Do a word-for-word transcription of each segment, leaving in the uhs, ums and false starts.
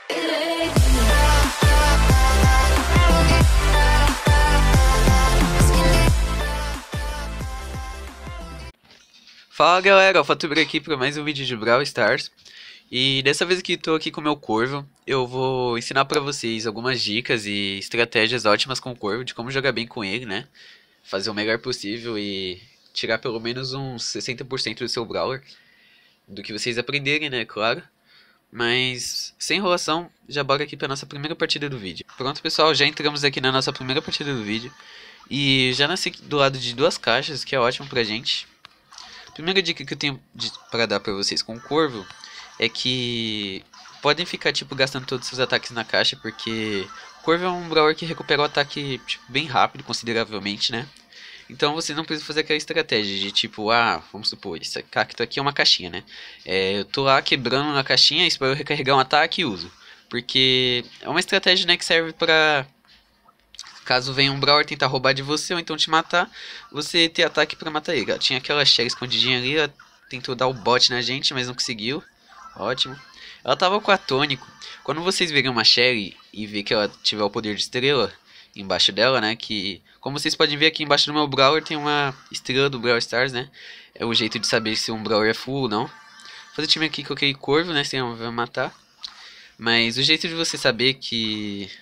Fala galera, AlphaTuber aqui para mais um vídeo de Brawl Stars. E dessa vez que estou aqui com o meu Corvo, eu vou ensinar para vocês algumas dicas e estratégias ótimas com o Corvo, de como jogar bem com ele, né? Fazer o melhor possível e tirar pelo menos uns sessenta por cento do seu Brawler, do que vocês aprenderem, né, claro. Mas, sem enrolação, já bora aqui para nossa primeira partida do vídeo. Pronto pessoal, já entramos aqui na nossa primeira partida do vídeo. E já nasci do lado de duas caixas, que é ótimo pra gente. A primeira dica que eu tenho para dar para vocês com o Corvo é que podem ficar tipo gastando todos os seus ataques na caixa, porque o Corvo é um brawler que recupera o ataque tipo, bem rápido, consideravelmente, né? Então você não precisa fazer aquela estratégia de tipo, ah, vamos supor, esse cacto aqui é uma caixinha, né? É, eu tô lá quebrando na caixinha, espero recarregar um ataque e uso. Porque é uma estratégia, né, que serve pra... caso venha um Brawler tentar roubar de você ou então te matar, você ter ataque pra matar ele. Ela tinha aquela Shelly escondidinha ali, ela tentou dar o bot na gente, mas não conseguiu. Ótimo. Ela tava com a Tônico. Quando vocês verem uma Shelly e ver que ela tiver o poder de estrela embaixo dela, né, que... como vocês podem ver aqui embaixo do meu Brawler tem uma estrela do Brawl Stars, né. É o jeito de saber se um Brawler é full ou não. Vou fazer time aqui com aquele Corvo, né, senão vai matar. Mas o jeito de você saber que...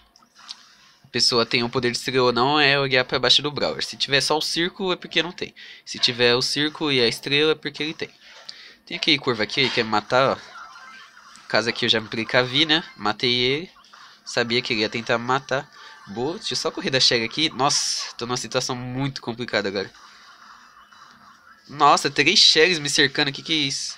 pessoa tem um poder de estrela ou não é olhar para baixo do Brawler. Se tiver só o círculo é porque não tem. Se tiver o círculo e a estrela é porque ele tem. Tem aquele Corvo aqui, ele quer me matar, ó. No caso aqui eu já me precavi, né? Matei ele. Sabia que ele ia tentar me matar. Boa, deixa eu só correr da Shelly aqui. Nossa, tô numa situação muito complicada agora. Nossa, três Shellies me cercando, que que é isso?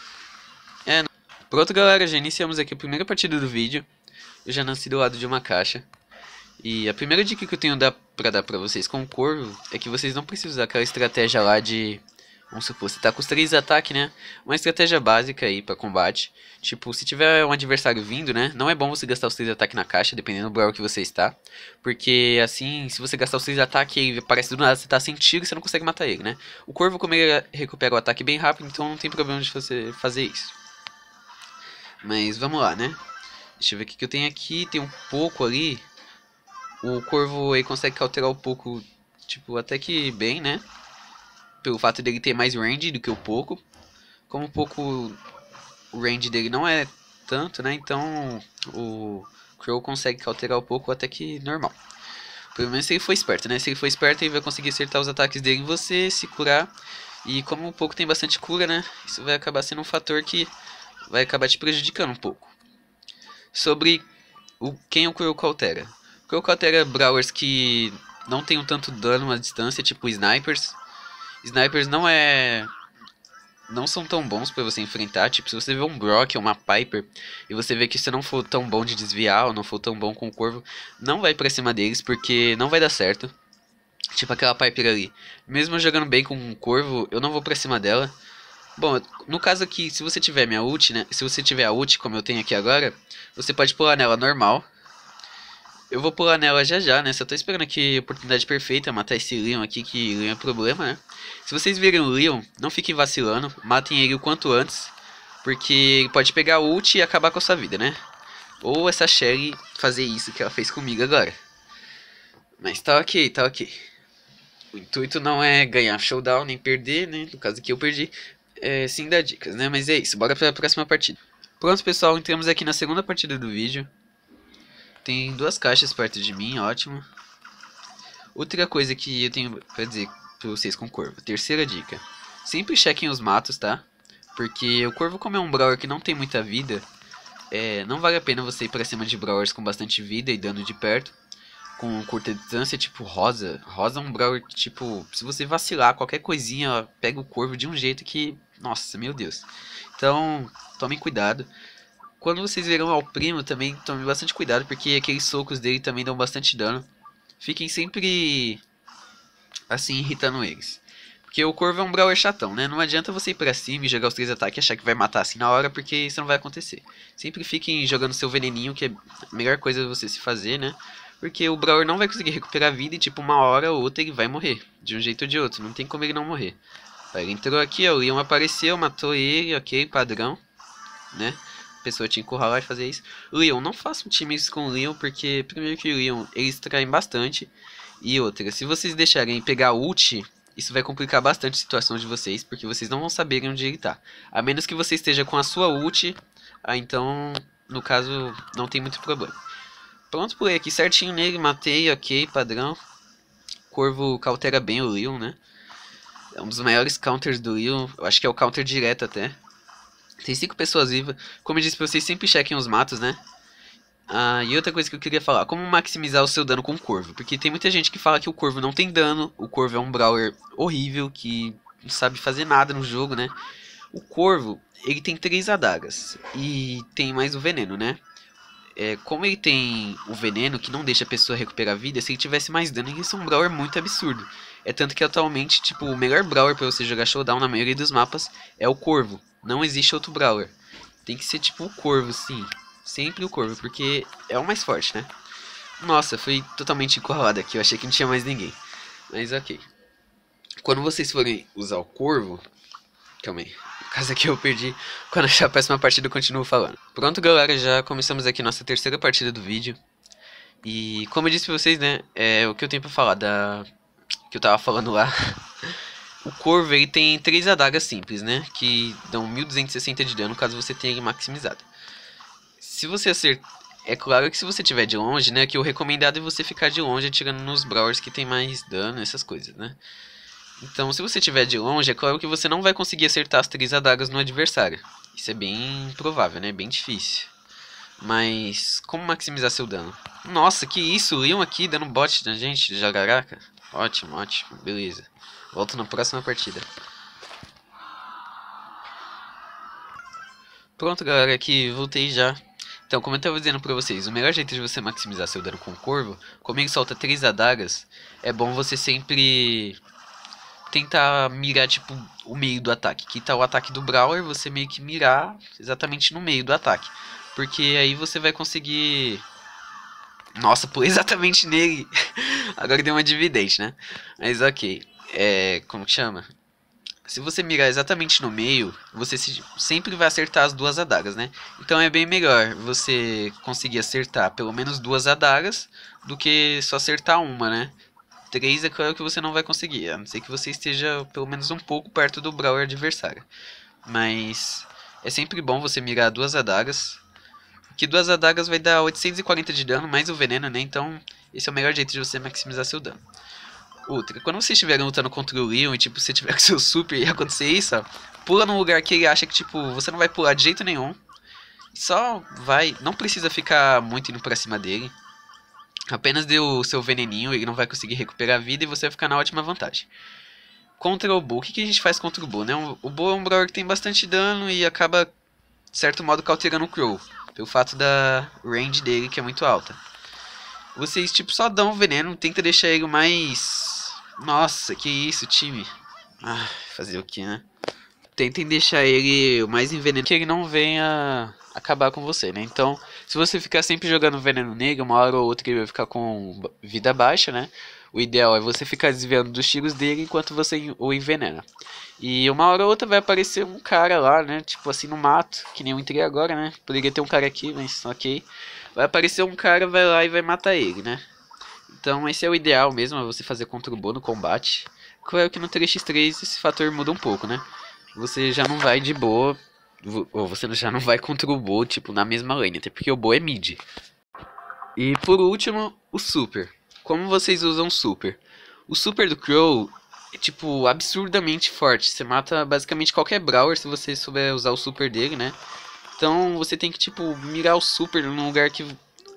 É, não. Pronto galera, já iniciamos aqui a primeira partida do vídeo. Eu já nasci do lado de uma caixa. E a primeira dica que eu tenho dar pra dar pra vocês com o Corvo é que vocês não precisam usar aquela estratégia lá de... vamos supor, você tá com os três ataques, né? Uma estratégia básica aí pra combate. Tipo, se tiver um adversário vindo, né? Não é bom você gastar os três ataques na caixa, dependendo do Brawl que você está. Porque assim, se você gastar os três ataques e ele aparece do nada, você tá sem tiro e você não consegue matar ele, né? O Corvo, como ele recupera o ataque bem rápido, então não tem problema de você fazer isso. Mas vamos lá, né? Deixa eu ver o que, que eu tenho aqui. Tem um pouco ali... o Corvo aí consegue alterar um pouco, tipo, até que bem, né? Pelo fato dele ter mais range do que o Poco. Como o Poco, o range dele não é tanto, né? Então o Crow consegue alterar um pouco até que normal. Pelo menos se ele for esperto, né? Se ele for esperto, ele vai conseguir acertar os ataques dele em você, se curar. E como o Poco tem bastante cura, né? Isso vai acabar sendo um fator que vai acabar te prejudicando um pouco. Sobre o, quem o Crow altera. O Crow altera Brawlers que não tem tanto dano à distância, tipo Snipers. Snipers não é... não são tão bons pra você enfrentar. Tipo, se você vê um Brock ou uma Piper e você vê que você não for tão bom de desviar ou não for tão bom com o Corvo, não vai pra cima deles porque não vai dar certo. Tipo aquela Piper ali. Mesmo jogando bem com o Corvo, eu não vou pra cima dela. Bom, no caso aqui, se você tiver minha ult, né? Se você tiver a ult, como eu tenho aqui agora, você pode pular nela normal. Eu vou pular nela já já, né? Só tô esperando aqui a oportunidade perfeita, matar esse Leon aqui, que Leon é problema, né? Se vocês virem o Leon, não fiquem vacilando, matem ele o quanto antes, porque ele pode pegar a ult e acabar com a sua vida, né? Ou essa Shelly fazer isso que ela fez comigo agora. Mas tá ok, tá ok. O intuito não é ganhar showdown, nem perder, né? No caso aqui eu perdi, é, sim dar dicas, né? Mas é isso, bora pra próxima partida. Pronto pessoal, entramos aqui na segunda partida do vídeo. Tem duas caixas perto de mim, ótimo. Outra coisa que eu tenho pra dizer pra vocês com o Corvo. Terceira dica. Sempre chequem os matos, tá? Porque o Corvo, como é um Brawler que não tem muita vida, é, não vale a pena você ir pra cima de Brawlers com bastante vida e dano de perto. Com curta distância, tipo Rosa. Rosa é um Brawler que, tipo, se você vacilar qualquer coisinha, ó, pega o Corvo de um jeito que... nossa, meu Deus. Então, tomem cuidado. Quando vocês verão ao primo também, tomem bastante cuidado, porque aqueles socos dele também dão bastante dano. Fiquem sempre, assim, irritando eles. Porque o Corvo é um Brawler chatão, né? Não adianta você ir pra cima e jogar os três ataques e achar que vai matar assim na hora, porque isso não vai acontecer. Sempre fiquem jogando seu veneninho, que é a melhor coisa você se fazer, né? Porque o Brawler não vai conseguir recuperar a vida e, tipo, uma hora ou outra ele vai morrer. De um jeito ou de outro, não tem como ele não morrer. Ele entrou aqui, ó, o Leon apareceu, matou ele, ok, padrão, né? pessoa te encurralar e fazer isso. Leon, não façam times com Leon, porque primeiro que o Leon, eles traem bastante. E outra, se vocês deixarem pegar ult, isso vai complicar bastante a situação de vocês, porque vocês não vão saber onde ele tá. A menos que você esteja com a sua ult, ah, então, no caso, não tem muito problema. Pronto, pulei aqui certinho nele, matei, ok, padrão. Corvo cautera bem o Leon, né? É um dos maiores counters do Leon, eu acho que é o counter direto até. Tem cinco pessoas vivas. Como eu disse pra vocês, sempre chequem os matos, né? Ah, e outra coisa que eu queria falar, como maximizar o seu dano com o Corvo. Porque tem muita gente que fala que o Corvo não tem dano, o Corvo é um brawler horrível, que não sabe fazer nada no jogo, né? O Corvo, ele tem três adagas, e tem mais o veneno, né? É, como ele tem o veneno que não deixa a pessoa recuperar a vida, se ele tivesse mais dano, ele ia ser um brawler muito absurdo. É tanto que atualmente, tipo, o melhor brawler pra você jogar showdown na maioria dos mapas é o Corvo. Não existe outro brawler. Tem que ser tipo o Corvo, sim. Sempre o Corvo, porque é o mais forte, né? Nossa, fui totalmente encurralado aqui, eu achei que não tinha mais ninguém. Mas ok. Quando vocês forem usar o Corvo... Calma aí. No caso aqui eu perdi. Quando achar a próxima partida eu continuo falando. Pronto, galera, já começamos aqui nossa terceira partida do vídeo. E como eu disse pra vocês, né, é o que eu tenho pra falar da... que eu tava falando lá. O Corvo, ele tem três adagas simples, né, que dão mil duzentos e sessenta de dano caso você tenha ele maximizado. Se você acertar... É claro que se você tiver de longe, né, que o recomendado é você ficar de longe atirando nos brawlers que tem mais dano, essas coisas, né. Então, se você estiver de longe, é claro que você não vai conseguir acertar as três adagas no adversário. Isso é bem provável, né? Bem difícil. Mas, como maximizar seu dano? Nossa, que isso! O Leon aqui dando bot na gente, jagaraca. Ótimo, ótimo. Beleza. Volto na próxima partida. Pronto, galera. Aqui, voltei já. Então, como eu estava dizendo pra vocês, o melhor jeito de você maximizar seu dano com o Corvo, como ele solta três adagas, é bom você sempre... tentar mirar, tipo, o meio do ataque. Que tá o ataque do Brawler, você meio que mirar exatamente no meio do ataque. Porque aí você vai conseguir... Nossa, pô, exatamente nele. Agora deu uma dividente, né? Mas ok. É... Como que chama? Se você mirar exatamente no meio, você se... sempre vai acertar as duas adagas, né? Então é bem melhor você conseguir acertar pelo menos duas adagas do que só acertar uma, né? três é claro que você não vai conseguir, a não ser que você esteja pelo menos um pouco perto do brawler adversário. Mas é sempre bom você mirar duas adagas, que duas adagas vai dar oitocentos e quarenta de dano, mais o veneno, né? Então esse é o melhor jeito de você maximizar seu dano. Outra, quando você estiver lutando contra o Leon e tipo, você tiver com seu super e acontecer isso, ó, pula num lugar que ele acha que tipo, você não vai pular de jeito nenhum. Só vai, não precisa ficar muito indo pra cima dele. Apenas dê o seu veneninho, ele não vai conseguir recuperar a vida e você vai ficar na ótima vantagem. Contra o Bo, o que, que a gente faz contra o Bo, né? O Bo é um brawler que tem bastante dano e acaba, de certo modo, cauterando o Crow. Pelo fato da range dele, que é muito alta. Vocês, tipo, só dão o veneno, tenta deixar ele mais... Nossa, que isso, time. Ah, fazer o que, né? Tentem deixar ele o mais envenenado, que ele não venha acabar com você, né? Então, se você ficar sempre jogando veneno nele, uma hora ou outra ele vai ficar com vida baixa, né? O ideal é você ficar desviando dos tiros dele enquanto você o envenena. E uma hora ou outra vai aparecer um cara lá, né? Tipo assim, no mato, que nem eu entrei agora, né? Poderia ter um cara aqui, mas ok. Vai aparecer um cara, vai lá e vai matar ele, né? Então esse é o ideal mesmo, é você fazer contra o Bo no combate. Claro que no três por três esse fator muda um pouco, né? Você já não vai de boa, ou você já não vai contra o Bo, tipo, na mesma lane, até porque o Bo é mid. E por último, o super. Como vocês usam o super? O super do Crow é, tipo, absurdamente forte. Você mata basicamente qualquer brawler se você souber usar o super dele, né? Então você tem que, tipo, mirar o super num lugar que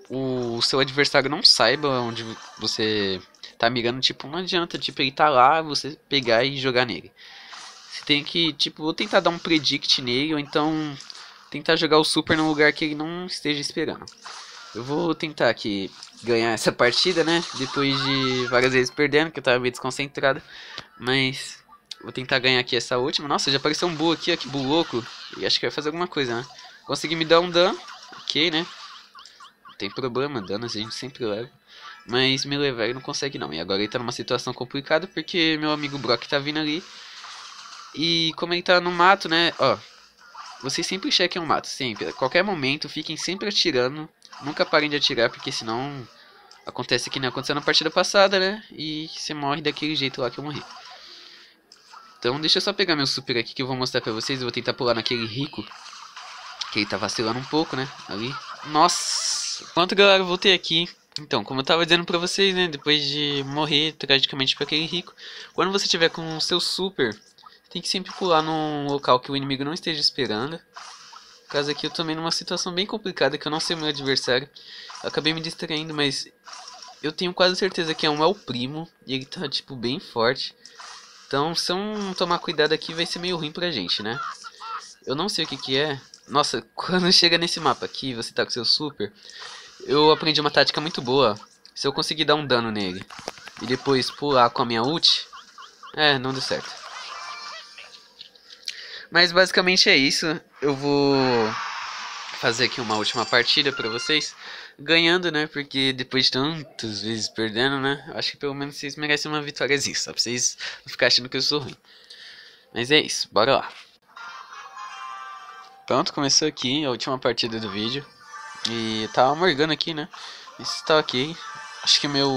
o seu adversário não saiba onde você tá mirando. Tipo, não adianta, tipo, ele tá lá, você pegar e jogar nele. Você tem que, tipo, ou tentar dar um predict nele, ou então tentar jogar o super num lugar que ele não esteja esperando. Eu vou tentar aqui ganhar essa partida, né? Depois de várias vezes perdendo, que eu tava meio desconcentrado. Mas vou tentar ganhar aqui essa última. Nossa, já apareceu um Bull aqui, ó, que Bull louco. E acho que vai fazer alguma coisa, né? Consegui me dar um dano, ok, né? Não tem problema, dano a gente sempre leva. Mas me levar ele não consegue não. E agora ele tá numa situação complicada porque meu amigo Brock tá vindo ali. E como ele tá no mato, né, ó, vocês sempre chequem o mato, sempre. A qualquer momento, fiquem sempre atirando. Nunca parem de atirar, porque senão acontece que nem aconteceu na partida passada, né? E você morre daquele jeito lá que eu morri. Então deixa eu só pegar meu super aqui que eu vou mostrar pra vocês. Eu vou tentar pular naquele rico, que ele tá vacilando um pouco, né? Ali. Nossa! Pronto, galera, eu voltei aqui. Então, como eu tava dizendo pra vocês, né? Depois de morrer tragicamente pra aquele rico, quando você tiver com o seu super, tem que sempre pular num local que o inimigo não esteja esperando. No caso aqui eu tô numa situação bem complicada, que eu não sei o meu adversário. Eu acabei me distraindo, mas eu tenho quase certeza que é um é o primo. E ele tá, tipo, bem forte. Então, se eu não tomar cuidado aqui, vai ser meio ruim pra gente, né? Eu não sei o que que é. Nossa, quando chega nesse mapa aqui, você tá com seu super, eu aprendi uma tática muito boa. Se eu conseguir dar um dano nele e depois pular com a minha ult, é, não deu certo. Mas basicamente é isso. Eu vou fazer aqui uma última partida pra vocês, ganhando, né? Porque depois de tantas vezes perdendo, né? Acho que pelo menos vocês merecem uma vitóriazinha, só pra vocês não ficarem achando que eu sou ruim. Mas é isso, bora lá. Pronto, começou aqui a última partida do vídeo. E tava morgando aqui, né? Isso tá ok. Acho que meu...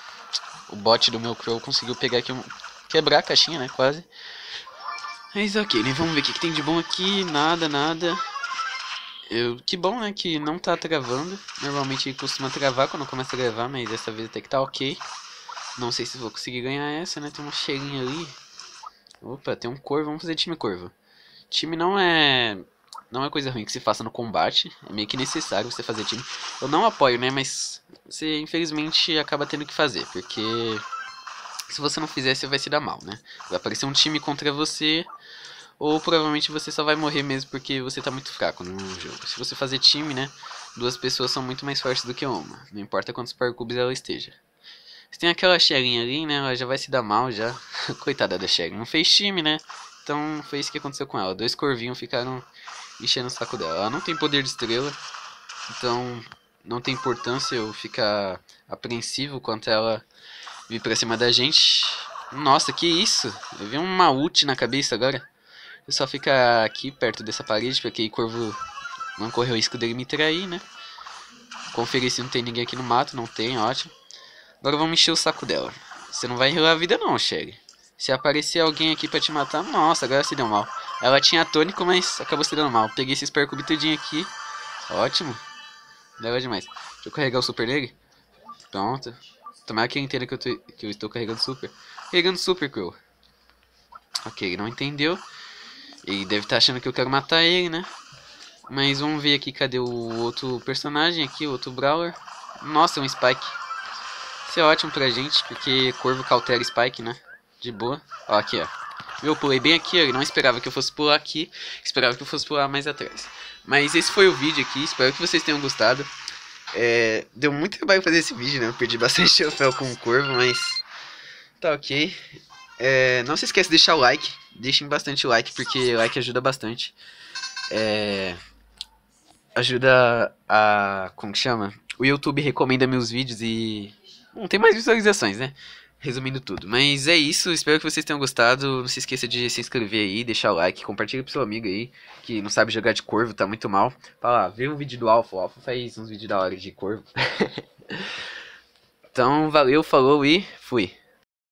o bot do meu Crow conseguiu pegar aqui um... quebrar a caixinha, né? Quase. Mas ok, né? Vamos ver o que, que tem de bom aqui. Nada, nada. Eu... Que bom, né? Que não tá travando. Normalmente ele costuma travar quando começa a gravar, mas dessa vez até que tá ok. Não sei se vou conseguir ganhar essa, né? Tem uma cheirinha ali. Opa, tem um corvo. Vamos fazer time corvo. Time não é... não é coisa ruim que se faça no combate. É meio que necessário você fazer time. Eu não apoio, né? Mas você infelizmente acaba tendo que fazer. Porque se você não fizer, você vai se dar mal, né? Vai aparecer um time contra você. Ou provavelmente você só vai morrer mesmo porque você tá muito fraco no jogo. Se você fazer time, né? Duas pessoas são muito mais fortes do que uma. Não importa quantos parcubes ela esteja. Se tem aquela Sherry ali, né? Ela já vai se dar mal já. Coitada da Sherry. Não fez time, né? Então foi isso que aconteceu com ela. Dois corvinhos ficaram enchendo o saco dela. Ela não tem poder de estrela. Então não tem importância eu ficar apreensivo quanto ela vir pra cima da gente. Nossa, que isso? Eu vi uma ult na cabeça agora. Eu só ficar aqui perto dessa parede, porque aí corvo não correu o risco dele me trair, né? Conferir se não tem ninguém aqui no mato. Não tem, ótimo. Agora vamos encher o saco dela. Você não vai enrolar a vida não, Sherry. Se aparecer alguém aqui pra te matar, nossa, agora se deu mal. Ela tinha tônico, mas acabou se dando mal. Peguei esse percube tudinho aqui. Ótimo. Leva demais. Deixa eu carregar o super nele. Pronto. Tomara que ele entenda que eu, tô, que eu estou carregando super. Carregando super, Crow. Ok, ele não entendeu. Ele deve estar achando que eu quero matar ele, né? Mas vamos ver aqui, cadê o outro personagem aqui, o outro Brawler. Nossa, um Spike. Isso é ótimo pra gente, porque Corvo cautela Spike, né? De boa. Ó, aqui, ó. Eu pulei bem aqui, ele não esperava que eu fosse pular aqui. Esperava que eu fosse pular mais atrás. Mas esse foi o vídeo aqui, espero que vocês tenham gostado. É, deu muito trabalho fazer esse vídeo, né? Eu perdi bastante troféu com o Corvo, mas... tá ok. É, não se esqueça de deixar o like. Deixem bastante like, porque o like ajuda bastante. É, ajuda a... como que chama? O YouTube recomenda meus vídeos e... não tem mais visualizações, né? Resumindo tudo. Mas é isso, espero que vocês tenham gostado. Não se esqueça de se inscrever aí, deixar o like, compartilha pro seu amigo aí, que não sabe jogar de corvo, tá muito mal. Fala, vê um vídeo do Alpha, o Alpha faz uns vídeos da hora de corvo. Então, valeu, falou e fui.